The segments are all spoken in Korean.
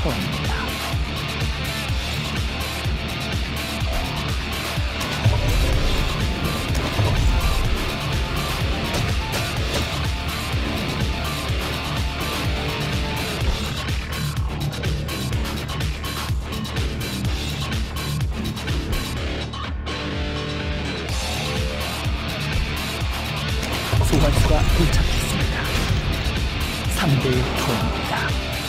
턴입니다. 소환수가 도착했습니다. 3대1 턴입니다.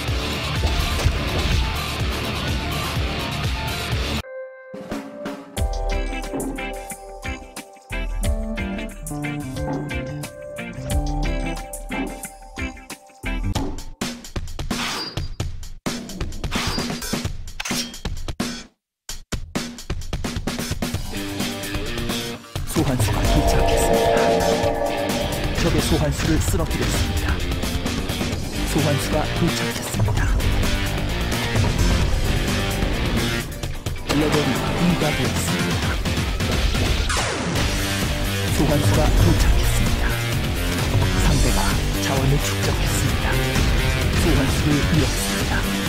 소환수가 도착했습니다. 적의 소환수를 쓰러뜨렸습니다. 소환수가 도착했습니다. 레벨이 2가 되었습니다. 소환수가 도착했습니다. 상대가 자원을 축적했습니다. 소환수를 잃었습니다.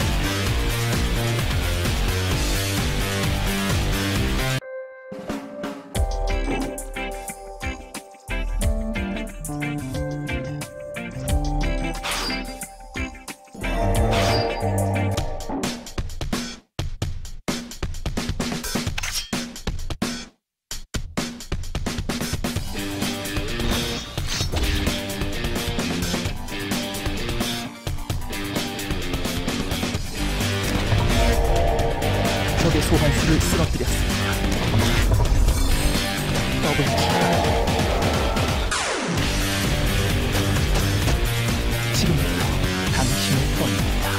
적의 소환수를 쓰러뜨렸습니다. 더블킬. 지금부터 당신의 턴입니다.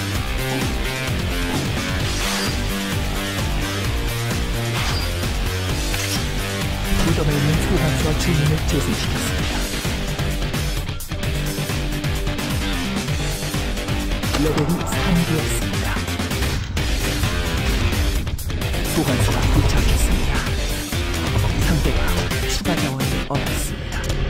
무덤에 있는 소환수와 주인을 재생시켰습니다. 레벨이 3되었습니다. 소환수가 도착했습니다. 상대가 추가 자원을 얻었습니다.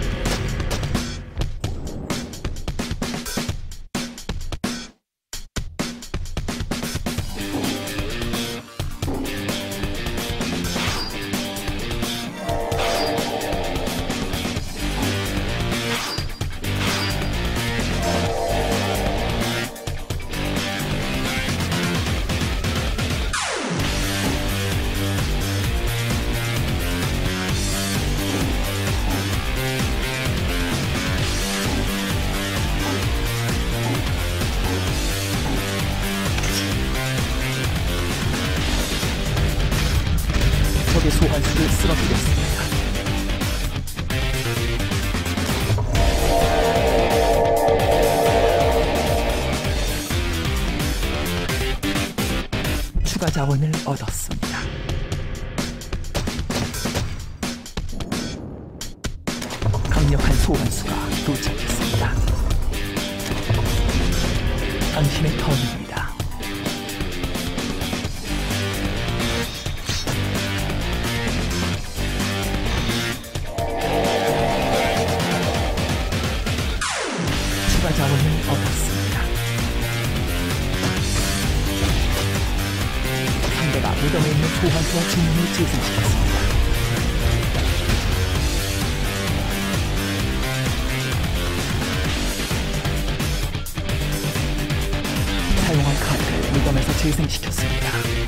적의 소환수를 쓰러뜨렸습니다. 추가 자원을 얻었습니다. 강력한 소환수가 도착했습니다. 당신의 턴입니다. 추가 자원을 얻었습니다. 상대가 무덤에 있는 소환수와 주인을 재생시켰습니다. 사용한 카드를 무덤에서 재생시켰습니다.